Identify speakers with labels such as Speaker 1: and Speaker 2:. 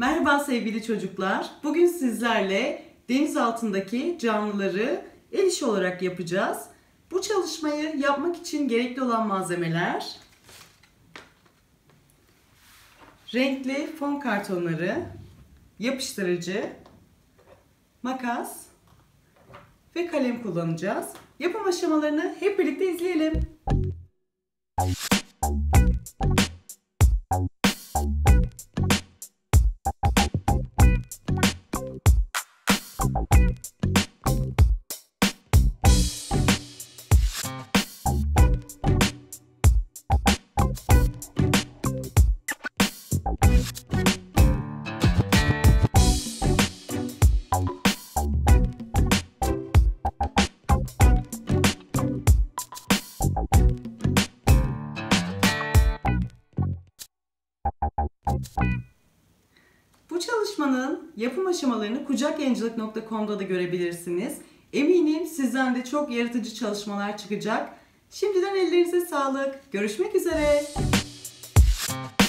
Speaker 1: Merhaba sevgili çocuklar. Bugün sizlerle deniz altındaki canlıları el işi olarak yapacağız. Bu çalışmayı yapmak için gerekli olan malzemeler: renkli fon kartonları, yapıştırıcı, makas ve kalem kullanacağız. Yapım aşamalarını hep birlikte izleyelim. Bu çalışmanın yapım aşamalarını kucakyancılık.com'da da görebilirsiniz. Eminim sizden de çok yaratıcı çalışmalar çıkacak. Şimdiden ellerinize sağlık. Görüşmek üzere.